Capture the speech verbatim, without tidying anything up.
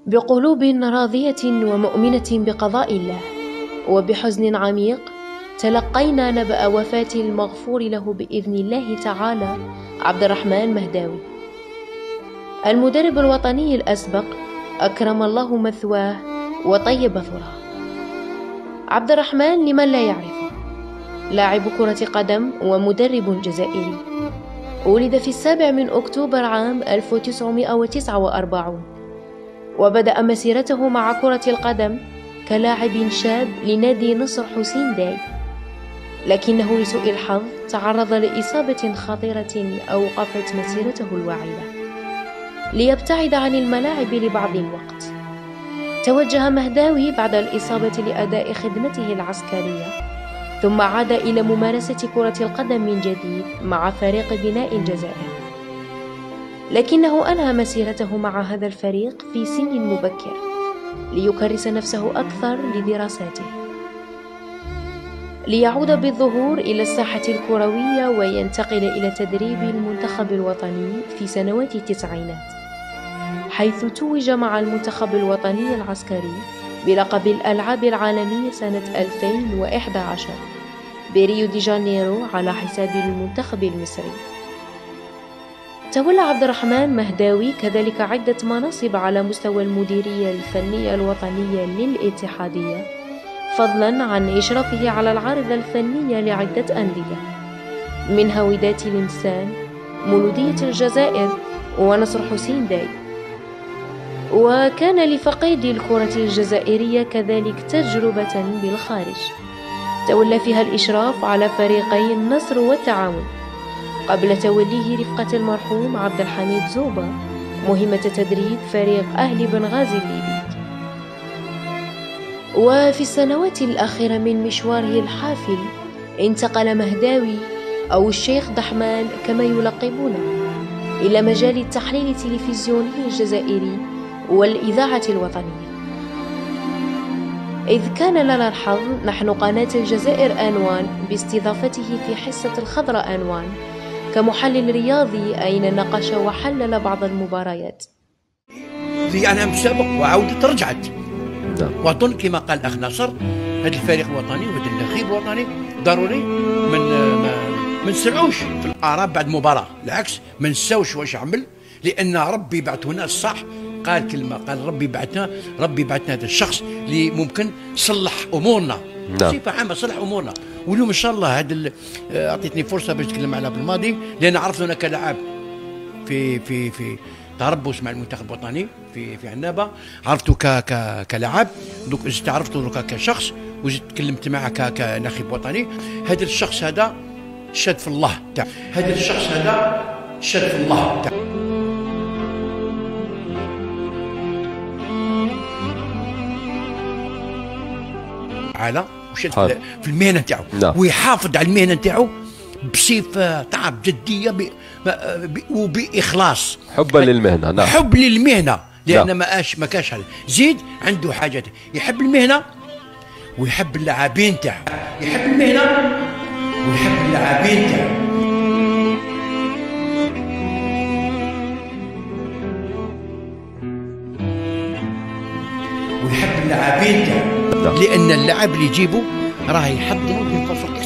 بقلوب راضية ومؤمنة بقضاء الله وبحزن عميق تلقينا نبأ وفاة المغفور له بإذن الله تعالى عبد الرحمن مهداوي، المدرب الوطني الأسبق، أكرم الله مثواه وطيب ثراه. عبد الرحمن لمن لا يعرفه لاعب كرة قدم ومدرب جزائري، ولد في السابع من أكتوبر عام ألف وتسعمائة وتسعة وأربعين، وبدأ مسيرته مع كرة القدم كلاعب شاب لنادي نصر حسين داي، لكنه لسوء الحظ تعرض لإصابة خطيرة أوقفت مسيرته الواعدة. ليبتعد عن الملاعب لبعض الوقت، توجه مهداوي بعد الإصابة لأداء خدمته العسكرية، ثم عاد إلى ممارسة كرة القدم من جديد مع فريق بناء الجزائر، لكنه أنهى مسيرته مع هذا الفريق في سن مبكر ليكرس نفسه أكثر لدراساته، ليعود بالظهور إلى الساحة الكروية وينتقل إلى تدريب المنتخب الوطني في سنوات التسعينات، حيث توج مع المنتخب الوطني العسكري بلقب الألعاب العالمية سنة ألفين وإحدى عشر بريو دي جانيرو على حساب المنتخب المصري. تولى عبد الرحمن مهداوي كذلك عدة مناصب على مستوى المديرية الفنية الوطنية للاتحادية، فضلا عن إشرافه على العارضة الفنية لعدة أندية منها وداد تلمسان، مولودية الجزائر، ونصر حسين داي. وكان لفقيد الكرة الجزائرية كذلك تجربة بالخارج، تولى فيها الإشراف على فريقي النصر والتعاون قبل توليه رفقة المرحوم عبد الحميد زوبا مهمة تدريب فريق أهلي بنغازي الليبي. وفي السنوات الأخيرة من مشواره الحافل انتقل مهداوي أو الشيخ دحمان كما يلقبونه إلى مجال التحليل التلفزيوني الجزائري والإذاعة الوطنية، إذ كان لنا الحظ نحن قناة الجزائر أنوان باستضافته في حصة الخضراء أنوان كمحلل رياضي، أين ناقش وحلل بعض المباريات. أنا مسابق وعودة رجعت، وأظن كما قال الأخ ناصر هذا الفريق الوطني وهذا النخيب الوطني ضروري من ما نسرعوش في الآراء بعد المباراة، بالعكس ما نساوش واش عمل، لأن ربي بعثنا الصح، قال كلمة، قال ربي بعثنا ربي بعثنا هذا الشخص اللي ممكن صلح أمورنا بصفة عامة، صلح أمورنا. واليوم إن شاء الله هذا أعطيتني فرصة باش نتكلم على بالماضي، لأن عرفت أنا كلاعب في في في تربص مع المنتخب الوطني في في عنابة، عرفته ك ك كلاعب، دوك زدت عرفته دوكا كشخص، وزدت تكلمت معه ك كناخب وطني. هذا الشخص هذا شاد في الله تاع هذا الشخص هذا شاد في الله تاع على وشاد في المهنة تاعو، ويحافظ على المهنة تاعو بصفة تاع بجدية وبإخلاص، حبا للمهنة. نعم، حب للمهنة، لأن ما اش ما كاش هذا، زيد عنده حاجات، يحب المهنة ويحب اللاعبين تاعو، يحب المهنة ويحب اللاعبين تاعو. ويحب اللاعبين تاعو، لأن اللاعب اللي يجيبه راه يحضره بين فرق